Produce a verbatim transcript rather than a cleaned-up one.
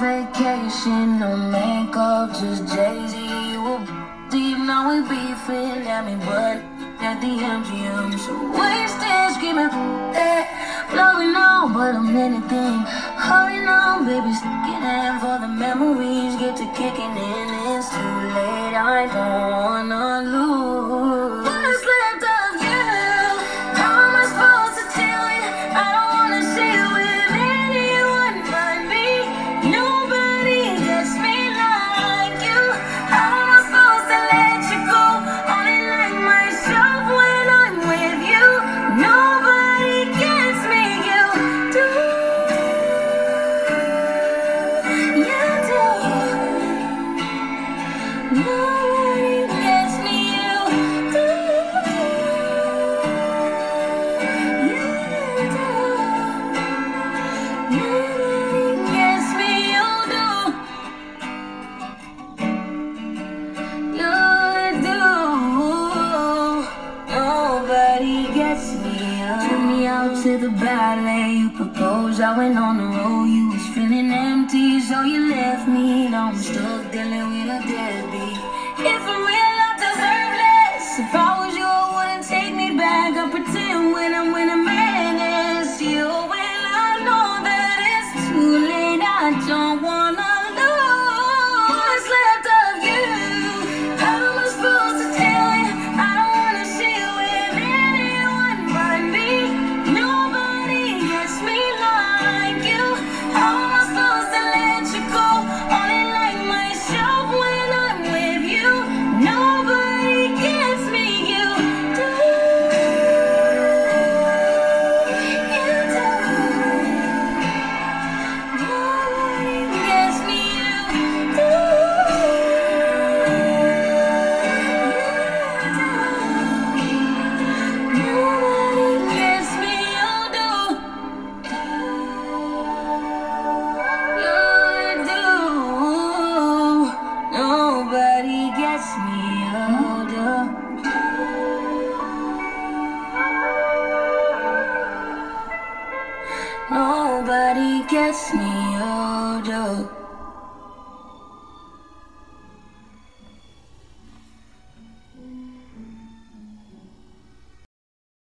vacation, no makeup, just Jay-Z. Well, deep now we beefing at me, but at the M G M. So wasted, screaming, eh, blowing on, but I'm anything. Holding on, baby, sticking in for the memories. Get to kicking in, it's too late, I don't wanna lose. What's left of you? How am I supposed to tell you? I don't wanna see you with anyone but me. Nobody gets me like you. How am I supposed to let you go? Only like myself when I'm with you. Nobody gets me, you do. You do. Nobody gets me, you do. You do. Nobody gets me, you do. You do. Nobody gets me. Took me out to the ballet. You proposed, I went on the road. You was feeling empty, so you left me. Now I'm stuck dealing with a deadbeat. If I'm real, I deserve less. If I was you, I wouldn't take me back. I pretend when I'm with a man it's you. When I know that it's too late, I don't wanna lose. What's left of you? How am I supposed to tell you? I don't wanna see you with anyone but me. Nobody gets me like you. How am I supposed to let you go? Only like myself when I'm with you. Nobody gets me, you do. You do. Nobody gets me, you do. Nobody gets me, you do. You do. Nobody gets me, you do. Nobody gets me, you do.